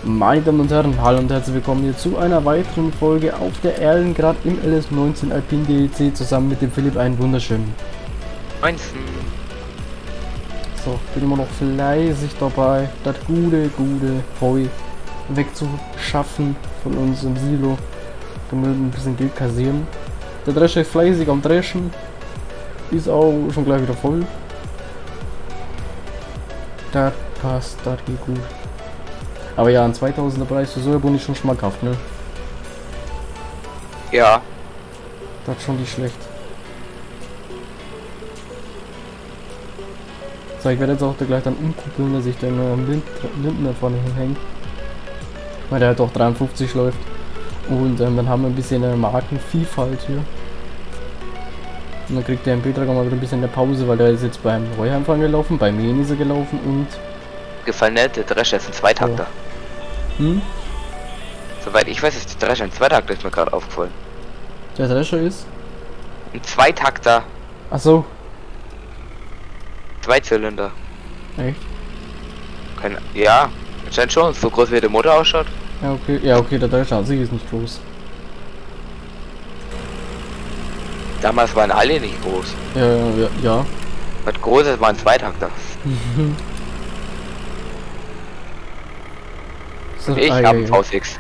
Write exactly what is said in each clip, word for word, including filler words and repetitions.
Meine Damen und Herren, hallo und herzlich willkommen hier zu einer weiteren Folge auf der Erlengrad im L S neunzehn Alpine D L C zusammen mit dem Philipp. Einen wunderschönen neunzehn. So, bin immer noch fleißig dabei, das gute, gute Heu wegzuschaffen von uns im Silo, damit wir ein bisschen Geld kassieren. Der Drescher ist fleißig am Dreschen, ist auch schon gleich wieder voll. Das passt, das geht gut. Aber ja, ein zweitausender Preis für Sojabun ist schon schmackhaft, ne? Ja. Das ist schon nicht schlecht. So, ich werde jetzt auch gleich dann umkuppeln, dass ich dann am Lind Lindner vorne hinhänge. Weil der halt auch dreiundfünfzig läuft. Und ähm, dann haben wir ein bisschen eine Markenvielfalt hier. Und dann kriegt der M P-Trager mal wieder ein bisschen eine Pause, weil der ist jetzt beim Reuheimfahren gelaufen, bei mir ist er gelaufen und... Gefallen nicht, der Drescher ist ein Zweitakter. Ja. Hm? Soweit ich weiß, ist der Drescher ein Zweitakter, ist mir gerade aufgefallen. Der Drescher ist? Ein Zweitakter. Ach so. Zweizylinder. Echt? Kein, ja, anscheinend schon, so groß wie der Motor ausschaut. Ja, okay. Ja, okay, der Drescher an sich ist nicht groß. Damals waren alle nicht groß. Ja, ja, ja. Was Großes war ein Zweitakter. So, Ich ah, habe ja, einen ja. V sechs.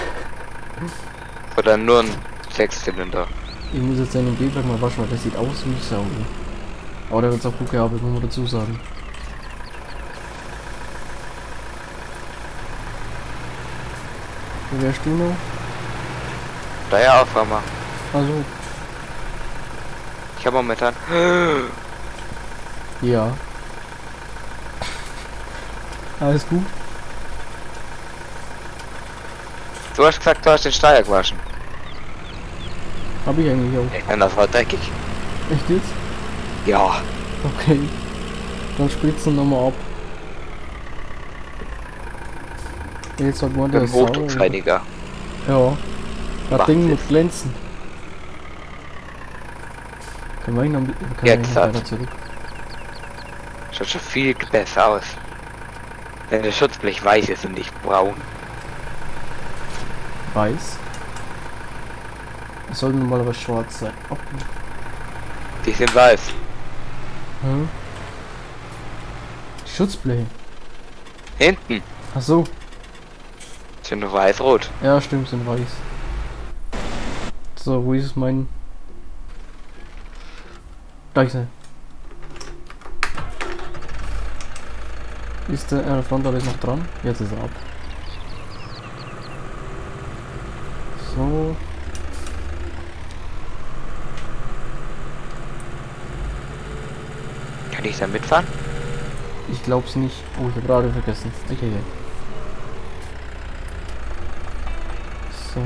Oder nur ein Sechszylinder. Ich muss jetzt seinen Gehwerk mal waschen, weil der sieht aus wie Sau. Aber der wird auch gut gearbeitet, muss man dazu sagen. Wo wärst du noch? Daher Aufwärmer. Also, Ich habe momentan. ja. Alles gut? Du hast gesagt, du hast den Steier gewaschen. Hab ich eigentlich auch. Ja, das war dreckig. Echt jetzt? Ja. Okay. Dann spritzen wir nochmal ab. Jetzt hat man Mit das dem Hochdruckreiniger. Ja. Das Macht Ding Sinn. muss glänzen. Können wir ihn noch, können wir ihn Jetzt noch hat. weiter zurück? Schaut schon viel besser aus. Wenn der Schutzblech weiß ist und nicht braun. Weiß. Es soll normalerweise schwarz sein. Oh. Die sind weiß. Hm? Schutzbleche. Hinten Ach so. sind nur weiß-rot. Ja, stimmt, sind weiß. So, wo ist mein... Da ist er. Ist der, äh, der Frontal ist noch dran? Jetzt ist er ab. So. Kann ich da mitfahren? Ich glaub's nicht. Oh, ich hab gerade vergessen. Okay. So.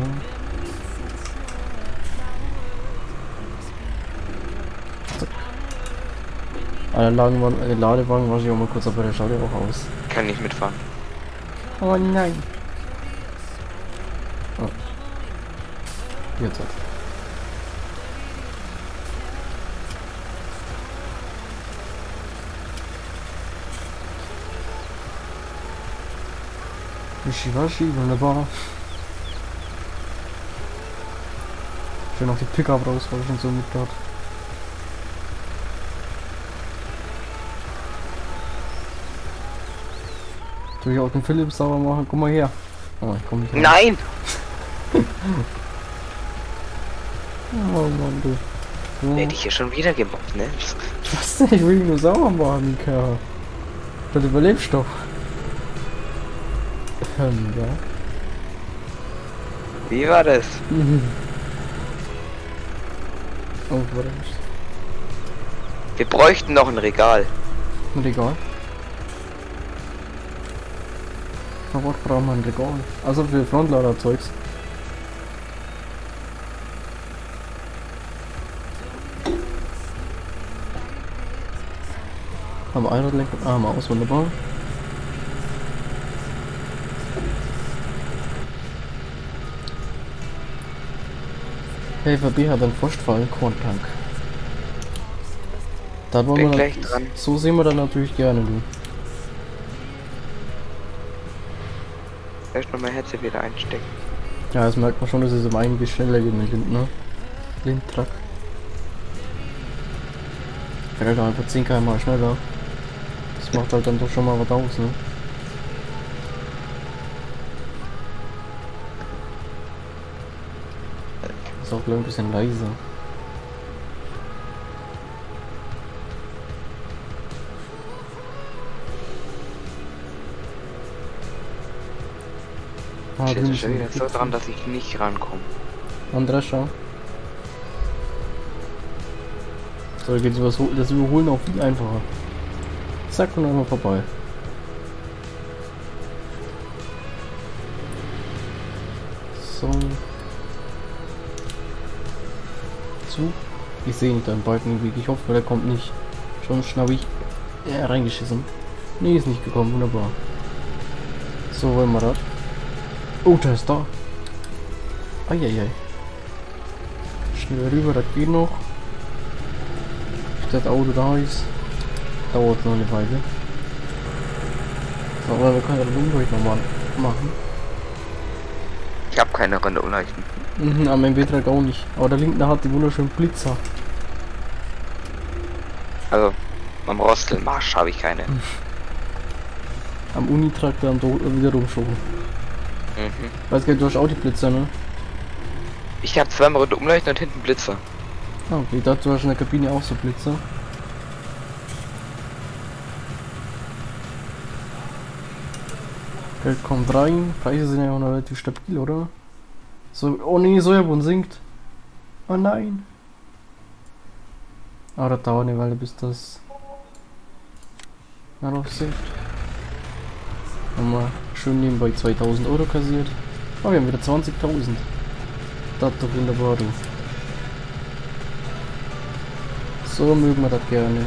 Zack. Ah, der Ladenwagen, äh, Ladewagen war ich auch mal kurz, aber der schaut ja auch aus. Kann nicht mitfahren. Oh nein. Oh. Jetzt hat. Wischiwaschi, wunderbar. Schön noch die Pickup raus, weil ich schon so mit hat. Soll ich auch den Philipp sauber machen? Guck mal her. Oh, ich komm nicht rein. Nein! Oh Mann, du. So. Hätte ich hier schon wieder gemobbt, ne? Was denn? Ich will ihn nur sauber machen, Kerl. Das überlebst doch. Ähm, ja. Wie war das? Oh, warte. Wir bräuchten noch ein Regal. Ein Regal. Für was brauchen wir ein Regal? Also für Frontlader-Zeugs. Haben wir Einradlenker? Ah, haben wir aus, wunderbar. Helfer B hat einen frostvollen Korntank. Da wollen Bin wir gleich dann, dran. so sehen wir dann natürlich gerne, du. Erst noch mein Headset wieder einstecken. Ja, das merkt man schon, dass es um einiges schneller geht mit Lind, ne? Lindtruck. Fährt halt einfach zehn Kilometer pro Stunde schneller. Das macht halt dann doch schon mal was aus, ne? Ist auch gleich ein bisschen leiser. Ah, Ich bin schon wieder so dran, dass ich nicht rankomme. Andres, schau. So, geht das Überholen auch viel einfacher. Zack und einmal vorbei. So. Zug. Ich sehe nicht deinen Balkenweg. Ich hoffe, der kommt nicht. Schon habe ich ja, reingeschissen. Nee, ist nicht gekommen. Wunderbar. So, wollen wir das. Oh, der ist da. Eieiei. Schnell rüber, das geht noch. Bis das Auto da ist. Dauert noch eine Weile. So, aber wir können das Umwelt nochmal machen. Ich habe keine Runde umleuchten. Mhm, aber mein Betrag auch nicht. Aber der Linken hat die wunderschönen Blitzer. Also, am Rostelmarsch habe ich keine. Mhm. Am Unitraktor am Do wiederum schon. Mhm. Weiß gar nicht, du hast auch die Blitzer, ne? Ich habe zweimal Runde umleuchten und hinten Blitzer. Ah, okay, dazu hast du in der Kabine auch so Blitzer. Geld kommt rein, Preise sind ja auch noch relativ stabil, oder? So, oh nee, Sojabohnen sinkt. Oh nein. Aber das dauert eine Weile, bis das na noch sinkt. Haben wir schön nebenbei zweitausend Euro kassiert. Oh, wir haben wieder zwanzigtausend. Das ist doch wunderbar, du. So mögen wir das gerne.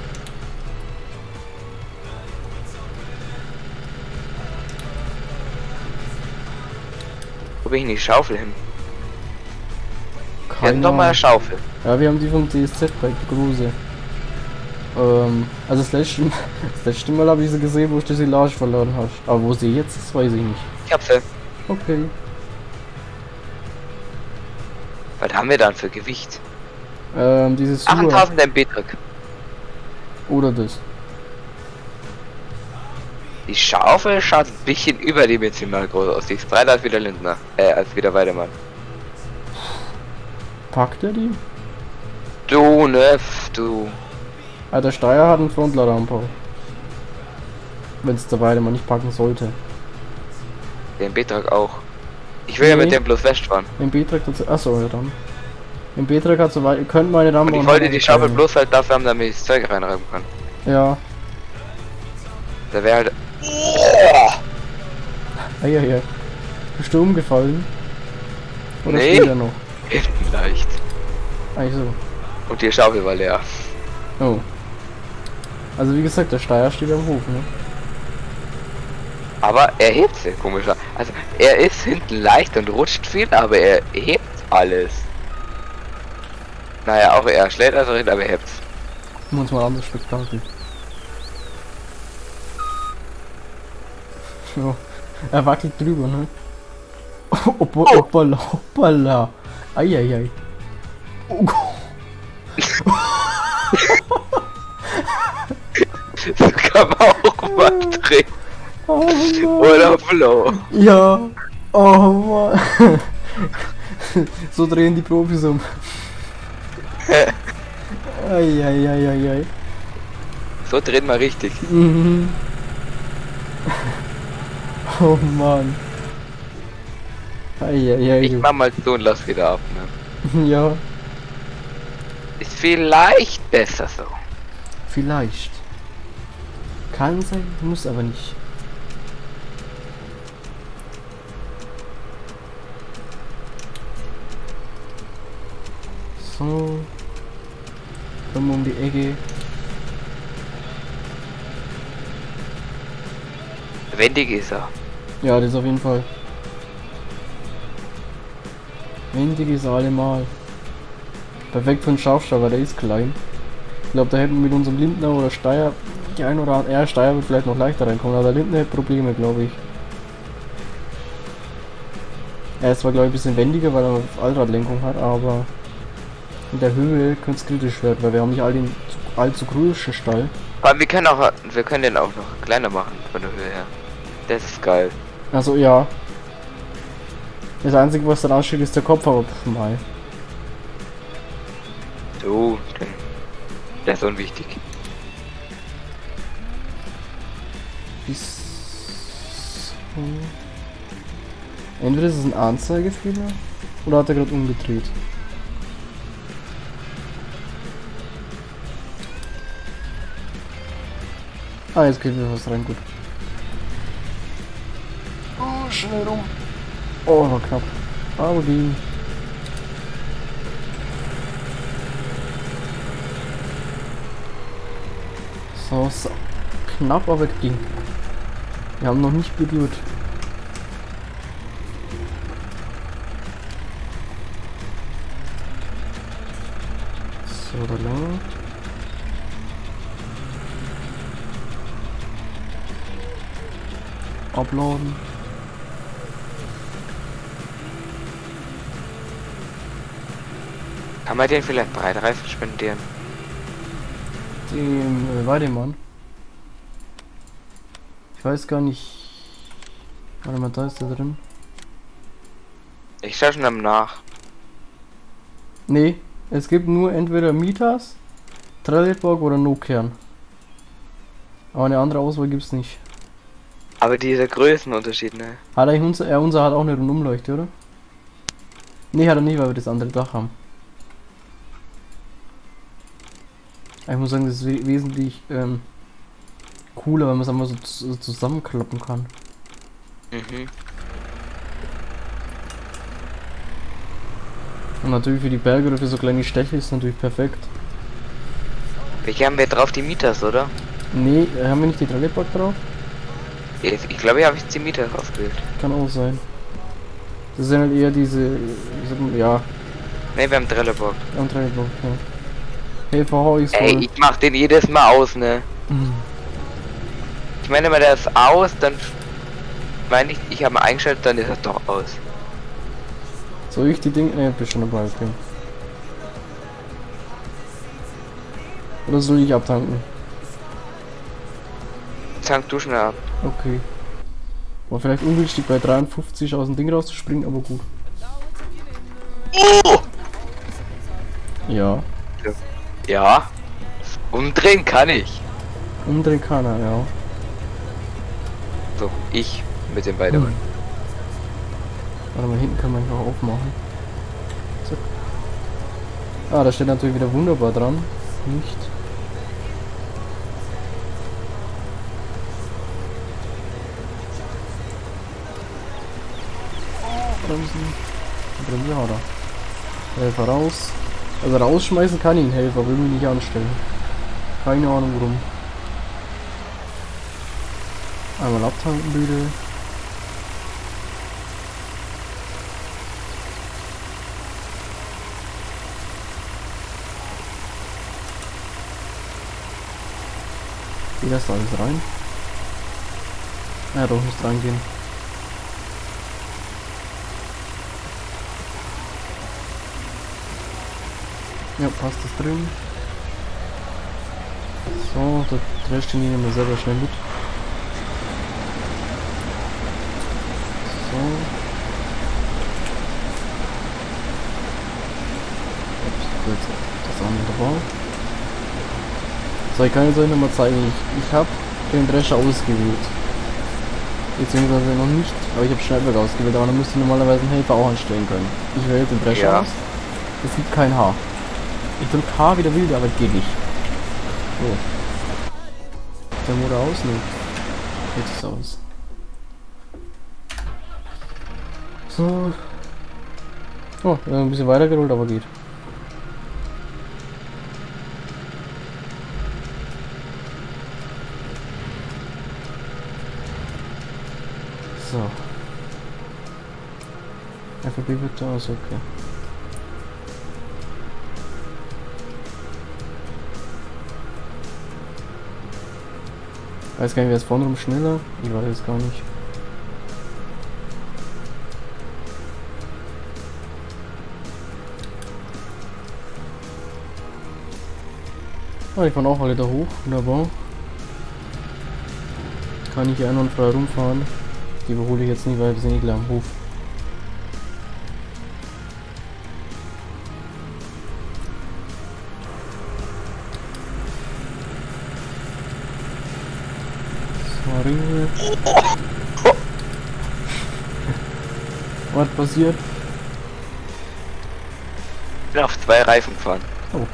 Wo bin ich denn die Schaufel hin? Keine Wir hatten doch mal eine Schaufel. Ja, wir haben die vom D S Z-Bike, die große. Ähm, also das letzte, das letzte Mal habe ich sie gesehen, wo ich die Silage verloren habe. Aber wo sie jetzt ist, weiß ich nicht. Ich hab sie. Okay. Was haben wir dann für Gewicht? Ähm, dieses achttausend M B Druck. Oder das. Die Schaufel schaut ein bisschen überdimensional groß aus. Die ist breiter als wieder Lindner. Äh, als wieder Weidemann. Packt er die? Du, ne, du. Ah, der Steier hat einen Frontladeranbau. Wenn es der Weidemann nicht packen sollte. Der M B Druck auch. Ich will nee. ja mit dem bloß West fahren. M B Druck dazu. Achso, ja dann. M B Druck hat so weit. Ihr könnt meine Rampe. Und ich wollte die Schaufel bloß halt dafür haben, damit ich das Zeug reinreiben kann. Ja. Da wäre halt. Ah, ja, ja. Bist du umgefallen? Oder nee. Steht er noch? Hinten leicht. Also. Und die Schaufel war leer. Oh. Also wie gesagt, der Steier steht am Hof, ne? Aber er hebt sie, komischer. Also er ist hinten leicht und rutscht viel, aber er hebt alles. Naja, auch er schlägt also hin, aber er hebt. Gucken wir uns mal an, das Spektakel. Ja, er wackelt drüber, ne? Oppa, hoppala, hoppala. Eieiei. Oh Gott. So kann man auch mal drehen. Oh oder Flow. Ja. Oh Mann. So drehen die Profis um. Eieieiei. So drehen wir richtig. Mhm. Oh Mann. Eieiei. Ich mach mal so und lass wieder ab, ne? Ja. Ist vielleicht besser so. Vielleicht. Kann sein, muss aber nicht. So. Kommen wir um die Ecke. Wendig ist er. Ja, das ist auf jeden Fall. Wendig ist er allemal. Perfekt für einen Scharfschalter, der ist klein. Ich glaube, da hätten wir mit unserem Lindner oder Steier die ein oder andere. Ja, Steier wird vielleicht noch leichter reinkommen, aber der Lindner hat Probleme, glaube ich. Er ist zwar glaube ich ein bisschen wendiger, weil er Allradlenkung hat, aber in der Höhe könnte es kritisch werden, weil wir haben nicht all den allzu großen Stall. Vor allem, wir können auch, wir können den auch noch kleiner machen von der Höhe her. Das ist geil. Also ja. Das Einzige, was dann aussteht, ist der Kopf, aber pff, mei. So, der ist unwichtig. Bis... Entweder ist es ein Anzeigefehler oder hat er gerade umgedreht. Ah, jetzt geht wieder was rein, gut. Oh, schnell rum. Oh, war knapp. Aber ging. So, so. Knapp, aber ging. Wir haben noch nicht berührt. So, da lang. Uploaden. Kann man den vielleicht Breitreifen spendieren? Dem äh, Weidemann. Ich weiß gar nicht. Warte mal, da ist der drin. Ich schau schon am nach. Nee, es gibt nur entweder Mitas, Trelleborg oder No-Kern. Aber eine andere Auswahl gibt's nicht. Aber dieser Größenunterschied, ne? Hat eigentlich unser, ja, unser hat auch eine Rundumleuchte, oder? Nee, hat er nicht, weil wir das andere Dach haben. Ich muss sagen, das ist we wesentlich ähm, cooler, wenn man es einfach so, so zusammenklappen kann. Mhm. Und natürlich für die Berge oder für so kleine Städte ist es natürlich perfekt. Welche haben wir drauf? Die Mieters, oder? Nee, haben wir nicht die Trelleborg drauf? Ich, ich glaube, hier habe ich die Mieters ausgewählt. Kann auch sein. Das sind halt eher diese, ich sag mal, ja, Ne, wir haben Trelleborg. am Trelleborg, ja. Hey, verhau ich's voll. Ey, ich mach den jedes Mal aus, ne? Mhm. Ich meine, wenn der ist aus, dann meine ich, ich habe ihn eingeschaltet, dann ist er doch aus. Soll ich die Dinge, ne, bist schon dabei, okay. Oder soll ich abtanken? Tank du schnell ab. Okay. War vielleicht ungünstig bei dreiundfünfzig aus dem Ding rauszuspringen, aber gut. Oh! Ja. Ja. Umdrehen kann ich. Umdrehen kann er, ja. So, ich mit den beiden. Hm. Warte mal, hinten kann man einfach aufmachen. Zack. Ah, da steht natürlich wieder wunderbar dran. Nicht. Bremsen. Bremse hat er. Helfer raus. Also rausschmeißen kann ihn Helfer, aber irgendwie nicht anstellen. Keine Ahnung warum. Einmal abtanken bitte. Geht das da alles rein? Ja, doch nicht reingehen. Ja, passt das drin. So, da drescht ihn nehmen wir selber schnell mit. So. Ups, jetzt das andere Bau. So, ich kann jetzt euch nochmal zeigen. Ich, ich habe den Drescher ausgewählt. Beziehungsweise noch nicht, aber ich habe Schneidwerk ausgewählt, aber dann müsste ich normalerweise einen Helfer auch anstellen können. Ich wähle den Drescher Ja. aus. Es gibt kein Haar. Ich drück H wie der Wilde, aber geht nicht. So. Der Motor aus? Nee. Jetzt ist aus. So. Oh, ja, ein bisschen weiter gerollt, aber geht. So. F B wird da aus, okay. Weiß gar nicht, wer ist vorne rum schneller? Ich weiß es gar nicht. Ah, die fahren auch alle da hoch. Wunderbar. Kann ich hier einwandfrei rumfahren. Die überhole ich jetzt nicht, weil wir sind eh gleich am Hof. Sorry. Was passiert? Ich bin auf zwei Reifen gefahren. Oh.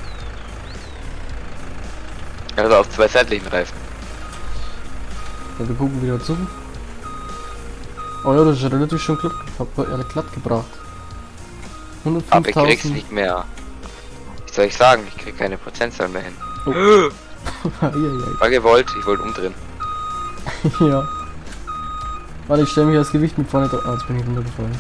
Also auf zwei seitlichen Reifen. Ja, wir gucken wieder zu. Oh ja, das ist relativ schon glatt, äh, glatt gebracht. Aber ich krieg's hundertfünftausend. nicht mehr. Was soll ich sagen? Ich krieg keine Prozentzahl mehr hin. Oh. War gewollt, ich wollte umdrehen. Ja. Warte, ich stelle mich das Gewicht mit vorne drauf. Ah, jetzt bin ich runtergefallen.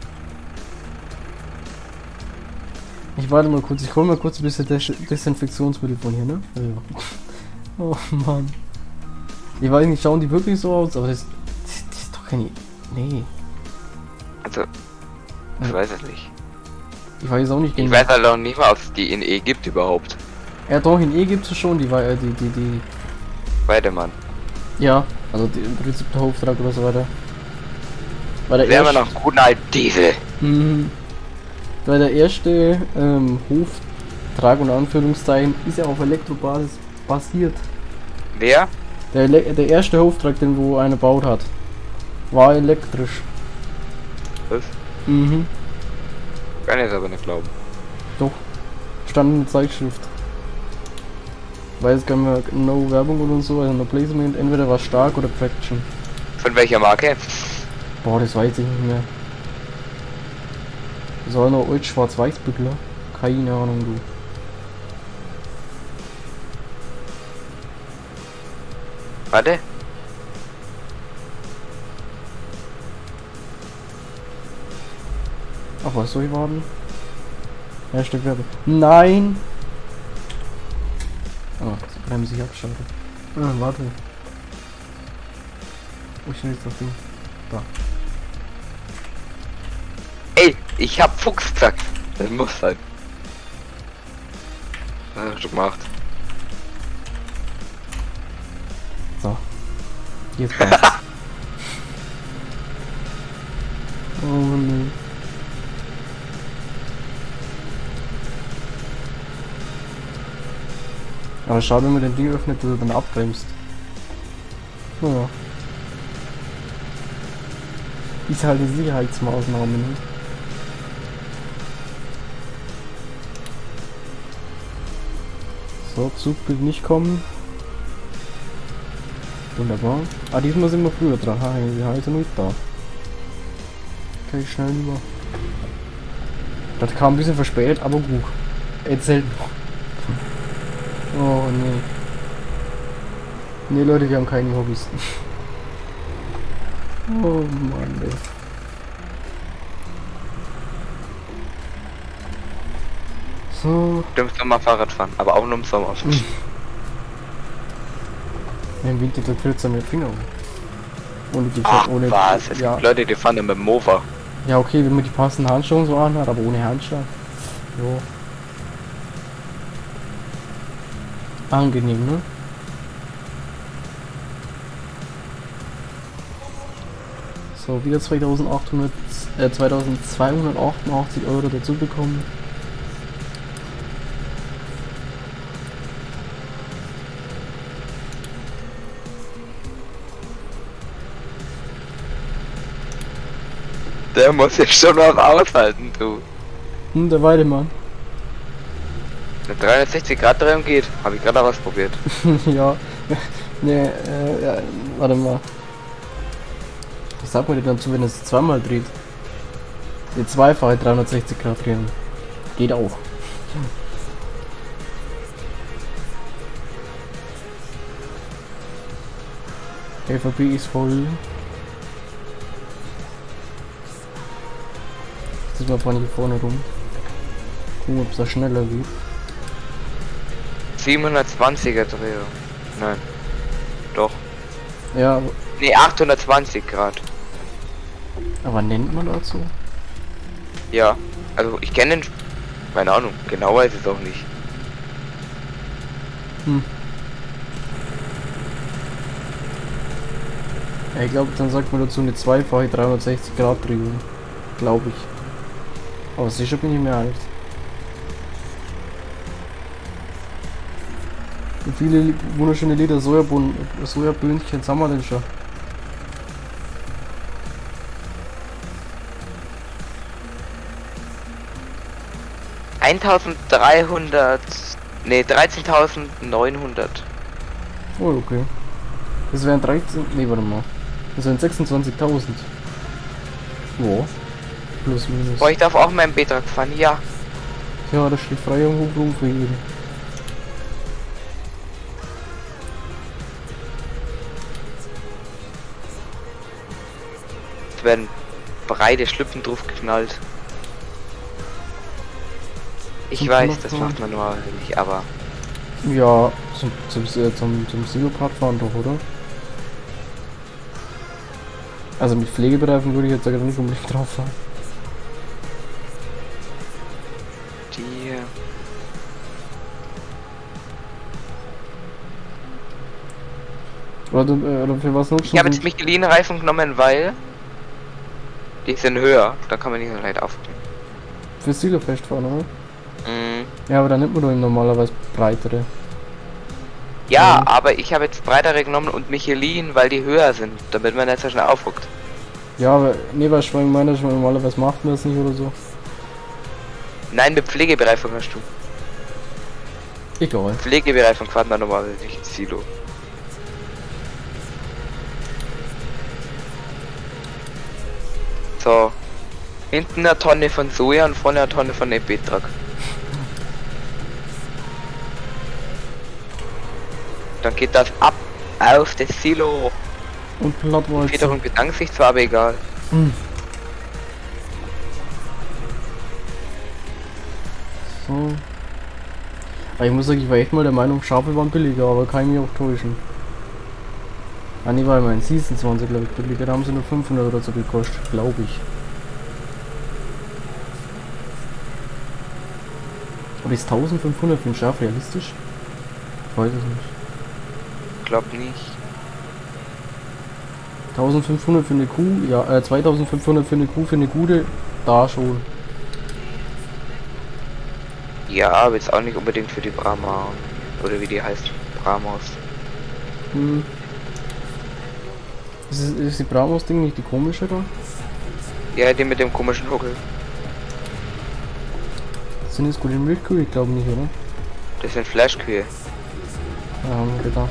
Ich warte mal kurz, ich hole mal kurz ein bisschen Des Desinfektionsmittel von hier, ne? Ja. Oh Mann. Ich weiß nicht, schauen die wirklich so aus, aber das, das, das ist doch keine... Nee. Also, ich weiß es nicht. Ich weiß auch nicht Ich genau. weiß halt auch nicht mal, ob es die in E gibt überhaupt. Ja doch, in E gibt es schon, die war die, die, die... Weidemann. Ja, also die, im Prinzip der Auftrag oder so weiter. War der Wären wir erste... noch einen guten alten Diesel. Mhm. Weil der erste ähm, Hoftrag und Anführungszeichen ist ja auf Elektrobasis basiert. Wer? Der, Ele der erste Hoftrag, den wo einer baut hat, war elektrisch. Was? Mhm. Kann ich es aber nicht glauben. Doch. Stand in der Zeitschrift. Weiß gar nicht mehr, no Werbung oder so, also no Placement, entweder war stark oder Traction. Von welcher Marke? Boah, das weiß ich nicht mehr. Das war noch alt Schwarz-Weiß-Bügler. Keine Ahnung, du. Warte. Ach, was soll ich warten? Hashtag Werbe. Nein! Ah, die Bremse sich abschaltet. Ah, warte. Wo ist denn jetzt das Ding? Da. Ey, ich hab Fuchs gesagt. Das muss sein. Was hast du gemacht? So. Jetzt passt. Oh ne. Aber schade, wenn man den Ding öffnet, dass er dann abbremst. Ja. Ist halt eine Sicherheitsmaßnahme, ne? So, Zug wird nicht kommen. Wunderbar. Ah, diesmal sind wir früher dran. Ha, wir sind noch nicht da. Okay, schnell rüber. Das kam ein bisschen verspätet, aber gut. Erzählt noch. Oh nee. Nee Leute, wir haben keine Hobbys. Oh Mann, ey. So. Du musst mal Fahrrad fahren, aber auch nur im Sommer. Hm. Im Winter da kürzer mit Finger. Ohne die Ach, ohne was? Es ja. gibt Leute, die fahren dann mit dem Mofa. Ja okay, wenn man die passenden Handschuhe so anhat, aber ohne Handschuhe. Jo. Angenehm, ne? So, wieder zweitausendachthundert, äh, zweitausendzweihundertachtundachtzig Euro dazu bekommen. Der muss jetzt schon noch aushalten, du. Hm, der Weidemann. Eine dreihundertsechzig Grad Drehung geht. Habe ich gerade ausprobiert. Ja. Ne, äh, ja, warte mal. Ich sag mir dir dazu, wenn es zweimal dreht. Die zweifache dreihundertsechzig Grad Drehung. Geht auch. L V B ist voll. Jetzt mal von hier vorne rum. Gucken, ob es da schneller geht. siebenhundertzwanziger Drehung. Nein. Doch. Ja, Nee, achthundertzwanzig Grad. aber nennt man das so? Ja. Also ich kenne den. Keine Ahnung. Genau weiß ich es auch nicht. Hm. Ja, ich glaube, dann sagt man dazu eine zweifache dreihundertsechzig Grad Drehung. Glaube ich. Aber sicher bin ich mir nicht. Wie viele wunderschöne Leder Sojabohnen, Sojaböhnchen haben wir denn schon? eintausenddreihundert, ne, dreizehntausendneunhundert. Oh, okay. Das wären dreizehn, ne, warte mal. Das wären sechsundzwanzigtausend. Wow. Plus, minus. Boah, ich darf auch meinen Betrag fahren, ja. Ja, das steht frei am Hof für jeden. Es werden breite Schlüppen drauf geknallt. Ich Zum weiß, das Knopfhauen. macht man nur nicht, aber Ja, zum, zum, äh, zum, zum Silopart fahren doch, oder? Also mit Pflegebereifen würde ich jetzt sogar nicht unbedingt drauf fahren. die... Oder, du, äh, oder für was nutzt Ich habe jetzt Michelin-Reifen genommen, weil die sind höher. Da kann man nicht so leicht aufgehen. Für Silofest fahren, oder? Mhm. Ja, aber dann nimmt man doch normalerweise breitere. Ja, Mhm. aber ich habe jetzt breitere genommen und Michelin, weil die höher sind, damit man nicht so schnell aufruckt. Ja, aber nee, was ich meine, dass man normalerweise macht man das nicht oder so. Nein, mit Pflegebereifung hast du. Egal. Pflegebereifung fährt man normalerweise nicht Silo. So. Hinten eine Tonne von Soja und vorne eine Tonne von E-Betrag. Dann geht das ab auf das Silo. Und Plattwalze. Wiederum bedankt sich zwar, aber egal. Hm. So. Aber ich muss sagen, ich war echt mal der Meinung, Schafe waren billiger, aber kann ich mich auch täuschen. Ah ne, weil mein Seasons waren sie glaube ich billiger, da haben sie nur fünfhundert oder so gekostet, glaube ich. Aber ist eintausendfünfhundert für ein Schaf realistisch? Ich weiß es nicht. Glaub nicht. eintausendfünfhundert für eine Kuh, ja, äh, zweitausendfünfhundert für eine Kuh, für eine gute, da schon. Ja, aber jetzt auch nicht unbedingt für die Brahma. Oder wie die heißt. Brahmos. Hm. Ist, es- ist die Brahmos-Ding nicht die komische da? Ja, die mit dem komischen Huckel. Sind das gute Milchkühe? Ich glaube nicht, oder? Das sind Fleischkühe. Ja, haben wir gedacht.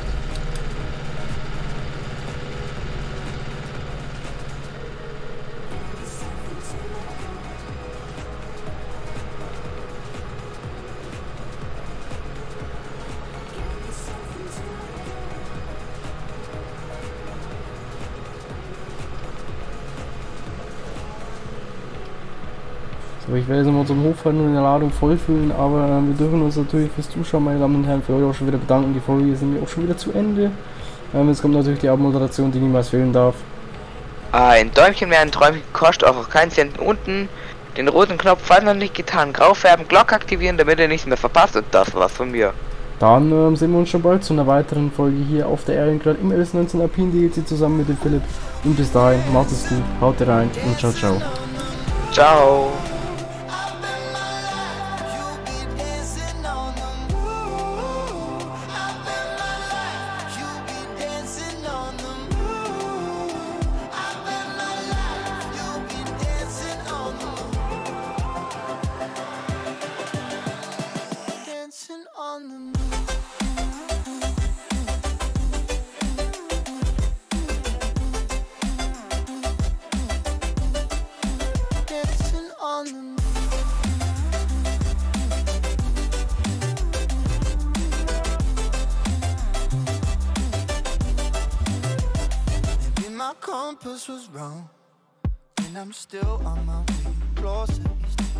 So, ich werde jetzt mal zum Hochfahren und in der Ladung vollfüllen, aber äh, wir dürfen uns natürlich fürs Zuschauen, meine Damen und Herren, für euch auch schon wieder bedanken. Die Folge ist nämlich auch schon wieder zu Ende. Ähm, jetzt kommt natürlich die Abmoderation, die niemals fehlen darf. Ein Däumchen wäre ein Träumchen, kostet auch keinen Cent unten. Den roten Knopf, falls noch nicht getan, grau färben, Glocke aktivieren, damit ihr nichts mehr verpasst. Und das war's von mir. Dann ähm, sehen wir uns schon bald zu einer weiteren Folge hier auf der Erlengrad im L S neunzehn Alpine D L C zusammen mit dem Philipp. Und bis dahin, macht es gut, haut rein und ciao, ciao. Ciao. On the moon. Dancing on the moon. Maybe my compass was wrong, and I'm still on my way closer each day.